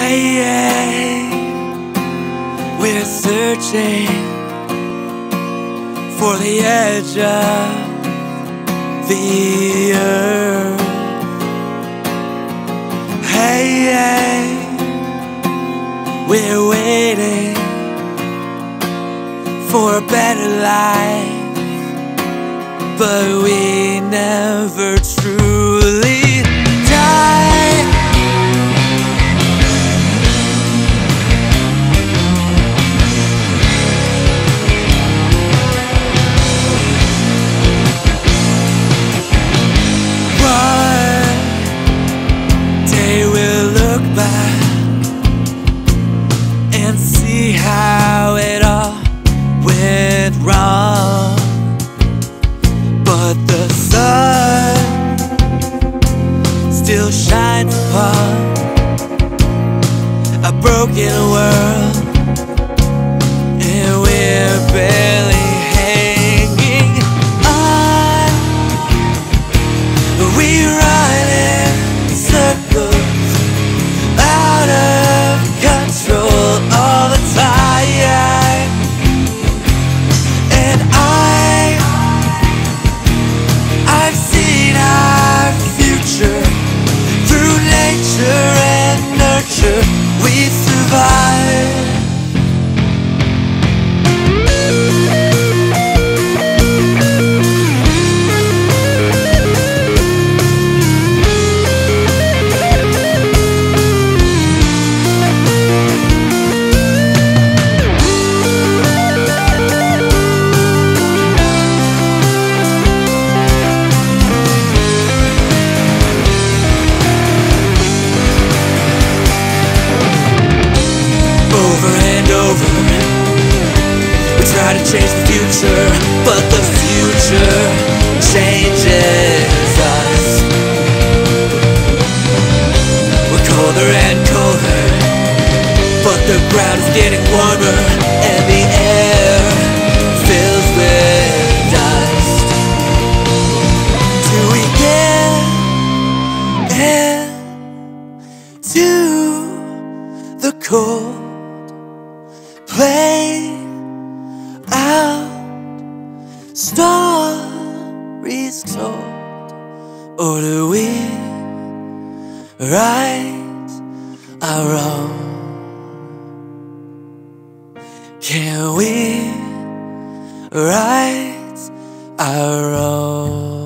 Hey, we're searching for the edge of the earth. Hey, we're waiting for a better life, but we never truly die. And see how it all went wrong. But the sun still shines upon a broken world, and we're barely hanging on. We run in circles, out of control all the time. And I've seen our future through nature and nurture. We survive. We try to change the future, but the future changes us. We're colder and colder, but the ground is getting warmer, and the air fills with dust. Till we get into the cold, play out stories told, or do we right our wrong? Can we right our wrong?